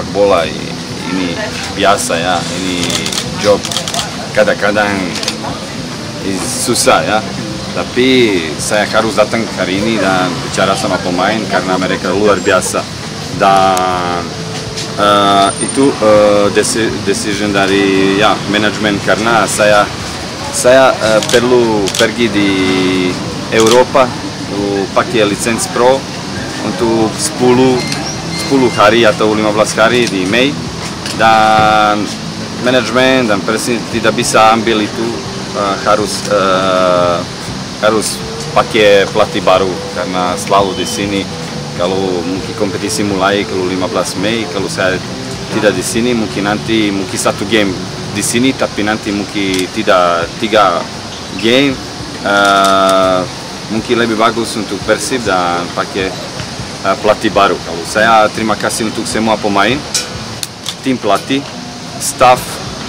bola ini biasa ya, ini job kadang-kadang susah ya. Tapi saya harus datang hari ini dan bicara sama pemain karena mereka luar biasa. Dan itu decision dari ya manajemen karena saya perlu pergi di Eropa pakai lisensi pro untuk 10 hari atau 15 hari di Mei, dan manajemen dan presiden tidak bisa ambil itu, harus pakai pelatih baru karena selalu di sini kalau mungkin kompetisi mulai kalau 15 Mei, kalau saya tidak di sini mungkin nanti satu game di sini tapi nanti mungkin tidak 3 game, mungkin lebih bagus untuk Persib dan pakai pelatih baru. Kalau saya terima kasih untuk semua pemain, tim pelatih, staff,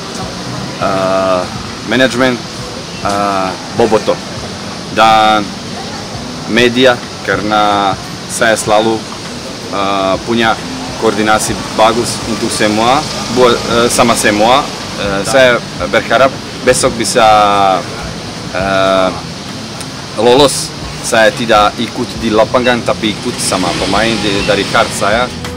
manajemen, Boboto dan media karena saya selalu punya koordinasi bagus untuk semua, sama semua. Saya berharap besok bisa lolos. Saya tidak ikut di lapangan tapi ikut sama pemain dari kart saya.